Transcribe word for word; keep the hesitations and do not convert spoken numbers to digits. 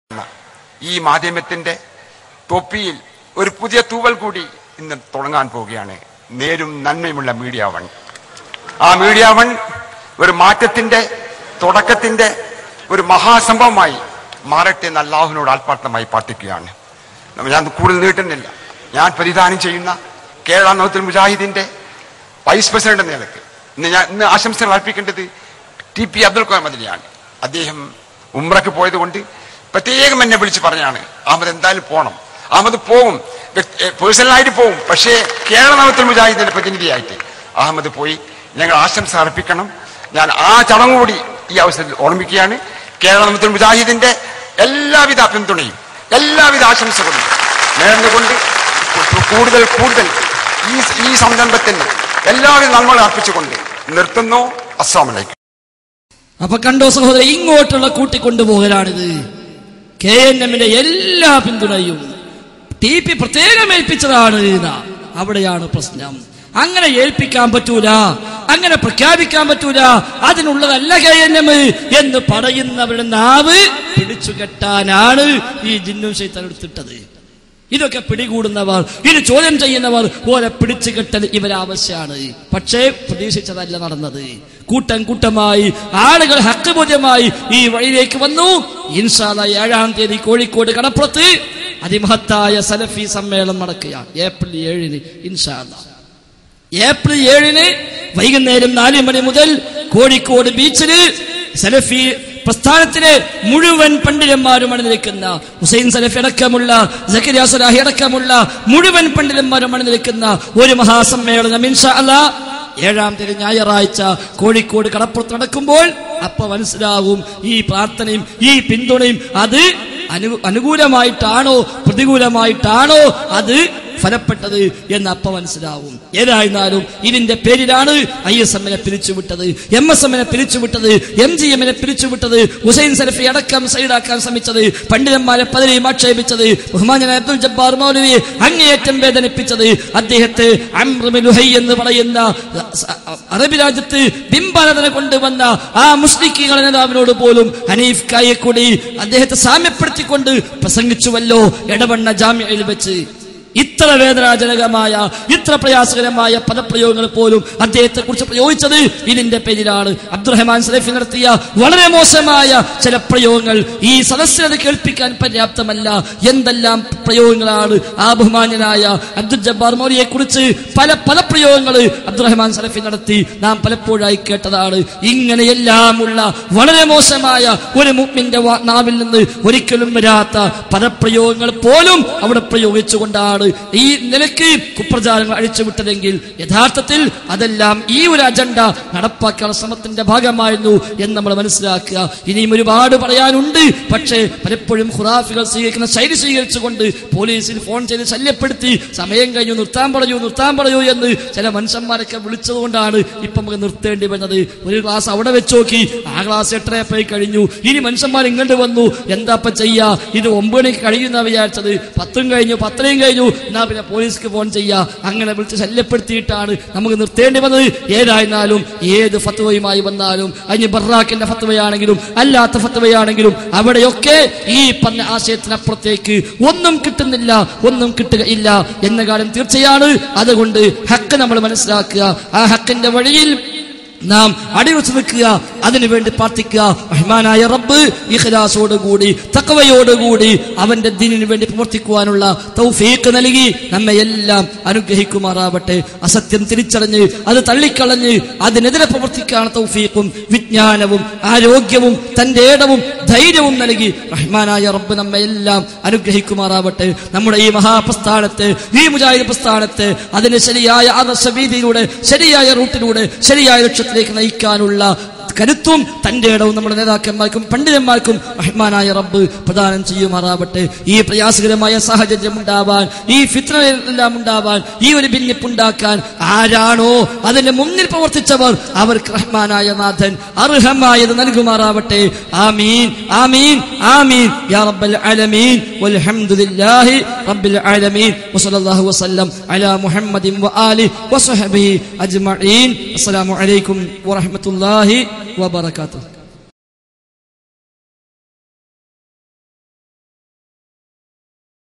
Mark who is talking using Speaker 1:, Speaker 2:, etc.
Speaker 1: ഈ മാധ്യമത്തിന്റെ തൊപ്പിയിൽ ഒരു പുതിയ തൂവൽ കൂടി ഇന്ന് തുടങ്ങാൻ പോവുകയാണ്. നേരും നന്മയുമുള്ള മീഡിയ വൺ. ആ മീഡിയ വൺ ഒരു മാറ്റത്തിന്റെ തുടക്കത്തിന്റെ ഒരു മഹാസംഭവമായി മാറട്ടെ എന്ന് അല്ലാഹുവിനോട് ആത്മാർത്ഥമായി പ്രാർത്ഥിക്കുകയാണ്. ഞാൻ കൂടുതൽ നീട്ടുന്നില്ല. ഞാൻ പ്രതിദാനം ചെയ്യുന്ന കേരള നൗത്തുൽ മുജാഹിദിന്റെ വൈസ് പ്രസിഡന്റ് എന്ന നിലയ്ക്ക് ഇന്ന് ഞാൻ ഇന്ന് ആശംസകൾ അർപ്പിക്കേണ്ടത് ടി പി അബ്ദുൽ ഖാദർ മദനിയാണ്. അദ്ദേഹം ഉംറയ്ക്ക് പോയത് കൊണ്ട് പ്രത്യേകം എന്നെ വിളിച്ച് പറഞ്ഞാണ്, അഹമ്മദ് എന്തായാലും പോകണം. അഹമ്മദ് പോകും, പേഴ്സണലായിട്ട് പോകും, പക്ഷേ കേരള നൗത്തുൽ മുജാഹിദിന്റെ പ്രതിനിധിയായിട്ട് അഹമ്മദ് പോയി. ഞങ്ങൾ ആശംസ അർപ്പിക്കണം. ഞാൻ ആ ചടങ്ങ് കൂടി ഈ അവസരത്തിൽ ഓർമ്മിക്കുകയാണ്. കേരള നൗത്തുൽ മുജാഹിദിന്റെ എല്ലാവിധ പിന്തുണയും എല്ലാവിധ ആശംസകളും നേർന്നുകൊണ്ട് കൂടുതൽ കൂടുതൽ ഈ ഈ സംരംഭത്തിന് എല്ലാവരും നമ്മൾ അർപ്പിച്ചുകൊണ്ട് നിർത്തുന്നു. അസ്സലാമു അലൈക്കും.
Speaker 2: അപ്പൊ കണ്ടോ സഹോദരൻ, ഇങ്ങോട്ടുള്ള കൂട്ടിക്കൊണ്ടുപോകലാണിത്. കെ എൻ എമ്മിന്റെ എല്ലാ പിന്തുണയും ടി പി പ്രത്യേകം ഏൽപ്പിച്ചതാണ്. അവിടെയാണ് പ്രശ്നം. അങ്ങനെ ഏൽപ്പിക്കാൻ പറ്റൂല, അങ്ങനെ പ്രഖ്യാപിക്കാൻ പറ്റൂല. അതിനുള്ളതല്ല കെ എൻ എം എന്ന് പറയുന്നവരുടെ നാവ് പിടിച്ചുകെട്ടാനാണ് ഈ ജിന്നും ശൈത്താനും എടുത്തിട്ടത്. ഇതൊക്കെ പിടികൂടുന്നവർ, ഇത് ചോദ്യം ചെയ്യുന്നവർ ഓരെ പിടിച്ചുകെട്ടൽ ഇവരാവശ്യമാണ്. പക്ഷേ പ്രതീക്ഷിച്ചതല്ല നടന്നത്. കൂട്ടം കൂട്ടമായി ആളുകൾ ഹക്ക് ബോധ്യമായി ഈ വഴിയിലേക്ക് വന്നു. ഇൻഷാ അല്ലാഹ് ഏഴാം തീയതി കോഴിക്കോട് കടപ്പുറത്ത് അതിമഹത്തായ സലഫി സമ്മേളനം നടക്കുകയാണ്. ഏപ്രിൽ ഏഴിന് ഇൻഷാ അല്ലാഹ്. ഏപ്രിൽ ഏഴിന് വൈകുന്നേരം നാല് മണി മുതൽ കോഴിക്കോട് ബീച്ചില് സലഫി പ്രസ്ഥാനത്തിലെ മുഴുവൻ പണ്ഡിതന്മാരും അണിനിരക്കുന്ന, ഹുസൈൻ സലഫി അടക്കമുള്ള, സക്കരിയ സലാഹി അടക്കമുള്ള മുഴുവൻ പണ്ഡിതന്മാരും അണിനിരക്കുന്ന ഒരു മഹാസമ്മേളനം ഇൻഷാ അല്ലാഹ് ഏഴാം തീയതി ഞായറാഴ്ച കോഴിക്കോട് കടപ്പുറത്ത് നടക്കുമ്പോൾ അപ്പൊ മനസ്സിലാവും ഈ പ്രാർത്ഥനയും ഈ പിന്തുണയും അത് അനു അനുകൂലമായിട്ടാണോ പ്രതികൂലമായിട്ടാണോ അത് ഫലപ്പെട്ടത് എന്ന് അപ്പ മനസ്സിലാവും. ഏതായിരുന്നാലും ഇതിന്റെ പേരിലാണ് ഐ എസ് എമ്മിനെ പിരിച്ചുവിട്ടത്, എം എസ് എമ്മിനെ പിരിച്ചുവിട്ടത്, എം ജി എമ്മിനെ പിരിച്ചുവിട്ടത്, ഹുസൈൻ സലഫി അടക്കം സൈഡാക്കാൻ ശ്രമിച്ചത്, പണ്ഡിതന്മാരെ പലരെയും ആക്ഷേപിച്ചത്, ബഹുമാന്യനായ അബ്ദുൽ ജബ്ബാർ മൗലവിയെ അങ്ങേയറ്റം വേദനിപ്പിച്ചത്, അദ്ദേഹത്തെ അംർ ബിൻ ലുഹൈ എന്ന് പറയുന്ന അറബി രാജ്യത്ത് ബിംബാരാധന കൊണ്ടുവന്ന ആ മുസ്ലിക്കുകളുടെ നേതാവിനോട് പോലും ഹനീഫ് കായക്കൂടി അദ്ദേഹത്തെ സാമ്യപ്പെടുത്തിക്കൊണ്ട് പ്രസംഗിച്ചുവല്ലോ എടവണ്ണ ജാമിഅയിൽ വെച്ച്. ഇത്ര വേദനാജനകമായ ഇത്ര പ്രയാസകരമായ പദപ്രയോഗങ്ങൾ പോലും അദ്ദേഹത്തെ കുറിച്ച് പ്രയോഗിച്ചത് ഇതിന്റെ പേരിലാണ്. അബ്ദുറഹ്മാൻ സലഫി നടത്തിയ വളരെ മോശമായ ചില പ്രയോഗങ്ങൾ ഈ സദസ്സിനത് കേൾപ്പിക്കാൻ പര്യാപ്തമല്ല. എന്തെല്ലാം പ്രയോഗങ്ങളാണ് ആ ബഹുമാന്യനായ അബ്ദുൽ ജബ്ബാർ മൗലിയെ കുറിച്ച് പല പദപ്രയോഗങ്ങൾ അബ്ദുറഹ്മാൻ സലഫി നടത്തി നാം പലപ്പോഴായി കേട്ടതാണ്. ഇങ്ങനെയെല്ലാമുള്ള വളരെ മോശമായ ഒരു മുഅ്മിന്റെ നാവിൽ നിന്ന് ഒരിക്കലും വരാത്ത പദപ്രയോഗങ്ങൾ പോലും അവിടെ പ്രയോഗിച്ചുകൊണ്ടാണ് ഈ നിലയ്ക്ക് കുപ്രചാരങ്ങൾ അഴിച്ചുവിട്ടതെങ്കിൽ യഥാർത്ഥത്തിൽ അതെല്ലാം ഈ ഒരു അജണ്ട നടപ്പാക്കാനുള്ള ശ്രമത്തിന്റെ ഭാഗമായിരുന്നു എന്ന് നമ്മൾ മനസ്സിലാക്കുക. ഇനിയും ഒരുപാട് പറയാനുണ്ട്. പക്ഷേ പലപ്പോഴും ഖുറാഫികൾ സ്വീകരിക്കുന്ന ശൈലി സ്വീകരിച്ചുകൊണ്ട് പോലീസിൽ ഫോൺ ചെയ്ത് ശല്യപ്പെടുത്തി സമയം കഴിഞ്ഞു, നിർത്താൻ പറയൂ നിർത്താൻ പറയൂ എന്ന് ചില മനുഷ്യന്മാരൊക്കെ വിളിച്ചതുകൊണ്ടാണ് ഇപ്പം നമുക്ക് നിർത്തേണ്ടി വരുന്നത്. ഒരു ക്ലാസ് അവിടെ വെച്ച് നോക്കി, ആ ക്ലാസ് എട്ടര പോയി കഴിഞ്ഞു. ഇനി മനുഷ്യന്മാർ ഇങ്ങോട്ട് വന്നു, എന്താപ്പ ചെയ്യാ, ഇത് ഒമ്പത് മണിക്ക് കഴിയുന്ന വിചാരിച്ചത്, പത്തും കഴിഞ്ഞു പത്തരയും കഴിഞ്ഞു, എന്നാ പിന്നെ പോലീസിക്ക് ഫോൺ ചെയ്യാ. അങ്ങനെ വിളിച്ച് ശല്യപ്പെടുത്തിയിട്ടാണ് നമുക്ക് നിർത്തേണ്ടി വന്നത്. ഏതായിരുന്നാലും ഏത് ഫത്വയുമായി വന്നാലും, അതിന് ബറാക്കിന്റെ ഫത്വയാണെങ്കിലും അല്ലാത്ത ഫത്വയാണെങ്കിലും അവിടെയൊക്കെ ഈ പറഞ്ഞ ആശയത്തിനപ്പുറത്തേക്ക് ഒന്നും കിട്ടുന്നില്ല, ഒന്നും കിട്ടുകയില്ല എന്ന കാര്യം തീർച്ചയാണ്. അതുകൊണ്ട് ഹക്ക് നമ്മൾ മനസ്സിലാക്കുക, ആ ഹക്കിന്റെ വഴിയിൽ നാം അടിയുറച്ചു നിൽക്കുക, അതിനുവേണ്ടി പ്രാർത്ഥിക്കുക. റഹ്മാനായ റബ്ബ് ഇഖ്ലാസോടുകൂടി തഖ്വയോടുകൂടി അവന്റെ ദീനിനു വേണ്ടി പ്രവർത്തിക്കുവാനുള്ള തൗഫീഖ് നൽകി നമ്മെ എല്ലാം അനുഗ്രഹിക്കുമാറാവട്ടെ. അസത്യം തിരിച്ചറിഞ്ഞ് അത് തള്ളിക്കളഞ്ഞ് അതിനെതിരെ പ്രവർത്തിക്കാനുള്ള തൗഫീഖും വിജ്ഞാനവും ആരോഗ്യവും തന്റെ ഇടവും ധൈര്യവും നൽകി റഹ്മാനായ റബ്ബ് നമ്മെ എല്ലാം അനുഗ്രഹിക്കുമാറാവട്ടെ. നമ്മുടെ ഈ മഹാപ്രസ്ഥാനത്തെ, ഈ മുജാഹിദ് പ്രസ്ഥാനത്തെ അതിന് ശരിയായ ആദർശവീതിയിലൂടെ, ശരിയായ റൂട്ടിലൂടെ, ശരിയായ ലക്ഷ്യത്തിലേക്ക് നയിക്കാനുള്ള കരുത്തും തന്റെ ഇടവും നമ്മുടെ നേതാക്കന്മാർക്കും പണ്ഡിതന്മാർക്കും റഹ്മാനായ റബ്ബ് പ്രദാനം ചെയ്യുമാറാവട്ടെ. ഈ പ്രയാസകരമായ സാഹചര്യം ഉണ്ടാവാൻ, ഈ ഫിത്നയെല്ലാം ഉണ്ടാവാൻ, ഈ ഒരു ഭിന്നിപ്പുണ്ടാക്കാൻ ആരാണോ അതിന്റെ മുന്നിൽ പ്രവർത്തിച്ചവർ അവർക്ക് റഹ്മാനായ നാഥൻ അർഹമായത് നൽകുമാറാവട്ടെ. ആമീൻ ആമീൻ ആമീൻ യാ റബ്ബൽ ആലമീൻ. വൽഹംദുലില്ലാഹി റബ്ബിൽ ആലമീൻ. വസല്ലല്ലാഹു വസല്ലം അലാ മുഹമ്മദിൻ വആലിഹി വസഹ്ബിഹി അജ്മഈൻ. അസ്സലാമു അലൈക്കും വറഹ്മത്തുള്ളാഹി വബറകാതുഹു.